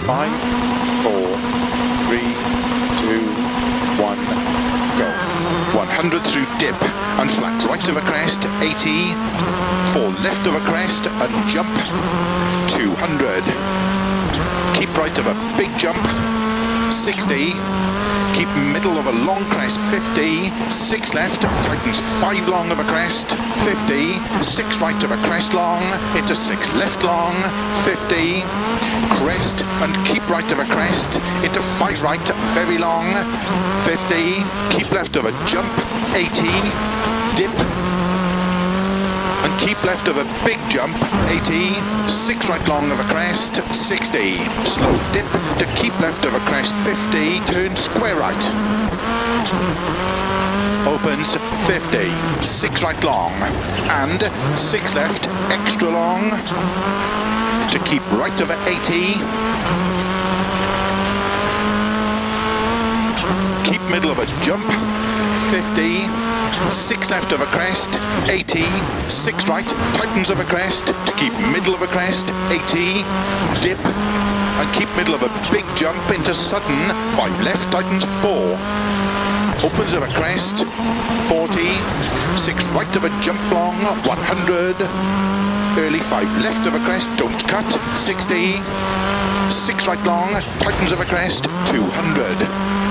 5, 4, 3, 2, 1, go. 100 through dip and flat right of a crest, 80, 4 left of a crest and jump, 200. Keep right of a big jump, 60. Keep middle of a long crest, 50, 6 left, tightens 5 long of a crest, 50, 6 right of a crest long, into 6 left long, 50, crest and keep right of a crest, into 5 right, very long, 50, keep left of a jump, 80, dip, and keep left of a big jump, 80, 6 right long of a crest, 60, slow dip to keep left of a crest, 50, turn square right, opens 50, 6 right long, and 6 left, extra long, to keep right of a 80, keep middle of a jump, 50, 6 left of a crest, 80, 6 right, tightens of a crest, to keep middle of a crest, 80, dip, and keep middle of a big jump into sudden, 5 left, tightens 4, opens of a crest, 40, 6 right of a jump long, 100, early 5 left of a crest, don't cut, 60, 6 right long, tightens of a crest, 200.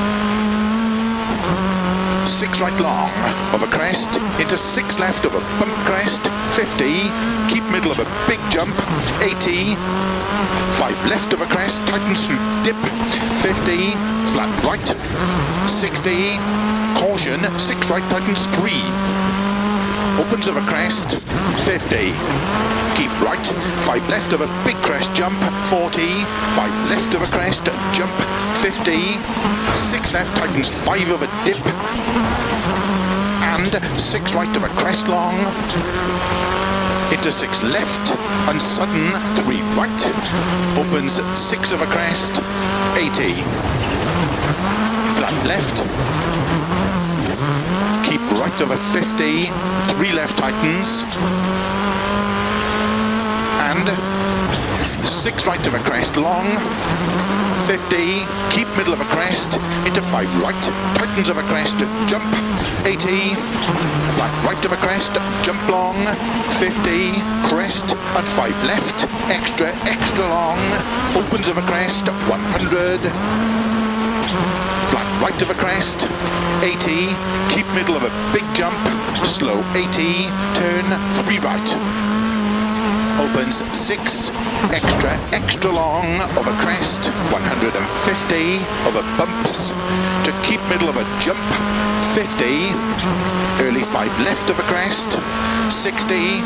6 right long of a crest, into 6 left of a bump crest, 50, keep middle of a big jump, 80, 5 left of a crest, tightens through dip, 50, flat right, 60, caution, 6 right, tightens 3, opens of a crest, 50, keep right, 5 left of a big crest jump, 40, 5 left of a crest jump, 50, 6 left, tightens 5 of a dip, and 6 right of a crest long, into 6 left, and sudden 3 right, opens 6 of a crest, 80, flat left, keep right of a 50, 3 left tightens, and 6 right of a crest long, 50, keep middle of a crest, into 5 right, tightens of a crest, jump, 80, flat right of a crest, jump long, 50, crest, and 5 left, extra, extra long, opens of a crest, 100, flat right of a crest, 80, keep middle of a big jump, slow 80, turn 3 right, opens 6, extra, extra long of a crest, 150 of a bumps, to keep middle of a jump, 50, early 5 left of a crest, 60,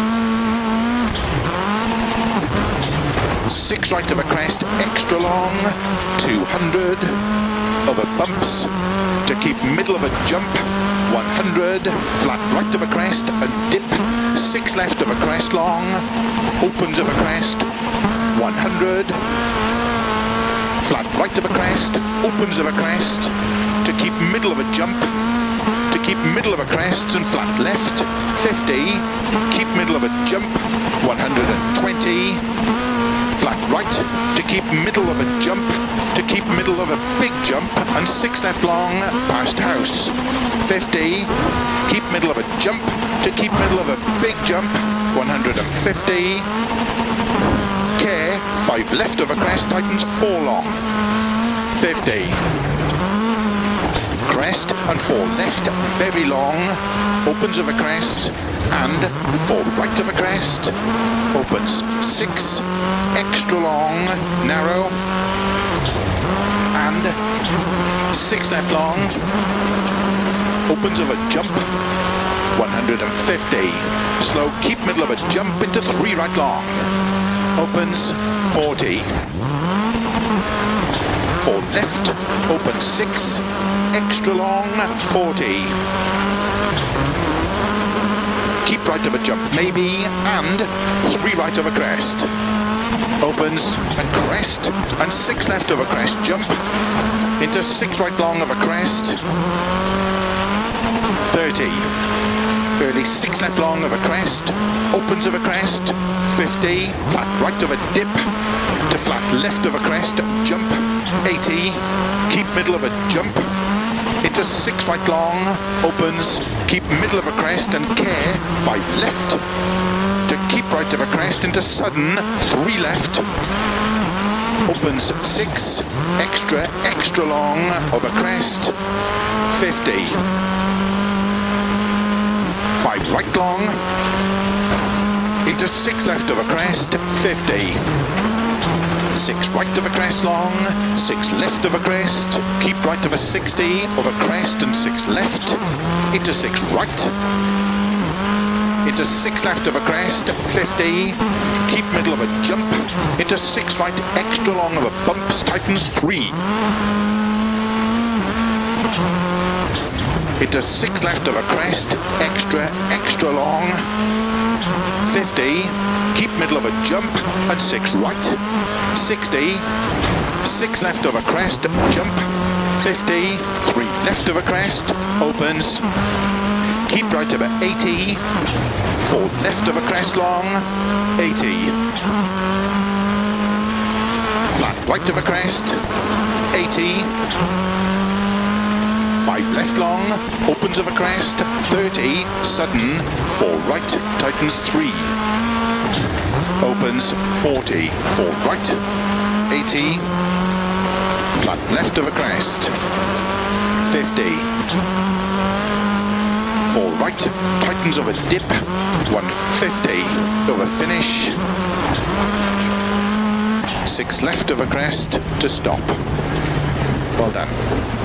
6 right of a crest, extra long, 200 of a bumps, to keep middle of a jump, 100, flat right of a crest, and dip, 6 left of a crest long, opens of a crest, 100, flat right of a crest, opens of a crest, to keep middle of a jump, to keep middle of a crest and flat left, 50, keep middle of a jump, 120, flat right, to keep middle of a jump, to keep middle of a big jump, and 6 left long, past house, 50, keep middle of a jump, to keep middle of a big jump, 150, care, 5 left of a crest, tightens 4 long, 50, crest and 4 left, very long, opens of a crest, and 4 right of a crest, opens 6, extra long, narrow, and 6 left long, opens of a jump, 150, slow, keep middle of a jump into 3 right long, opens 40, 4 left, opens 6, extra long, 40, keep right of a jump maybe, and 3 right of a crest, opens and crest, and 6 left of a crest, jump, into 6 right long of a crest, 30, early 6 left long of a crest, opens of a crest, 50, flat right of a dip, to flat left of a crest, jump, 80, keep middle of a jump, into 6 right long, opens, keep middle of a crest and care, 5 left, to keep right of a crest into sudden, 3 left, opens 6, extra long of a crest, 50, 5 right long, into 6 left of a crest, 50, 6 right of a crest long, 6 left of a crest, keep right of a 60 of a crest and 6 left, into 6 right, into 6 left of a crest, 50, keep middle of a jump, into 6 right extra long of a bumps, tightens 3, into 6 left of a crest, extra long, 50, keep middle of a jump and 6 right, 60, 6 left of a crest, jump, 50, 3 left of a crest, opens, keep right of a 80, 4 left of a crest long, 80, flat right of a crest, 80, 5 left long, opens of a crest, 30, sudden, 4 right, tightens 3, opens 40, 4 right, 80, flat left of a crest, 50, 4 right, tightens of a dip, 150, over finish, 6 left of a crest to stop. Well done.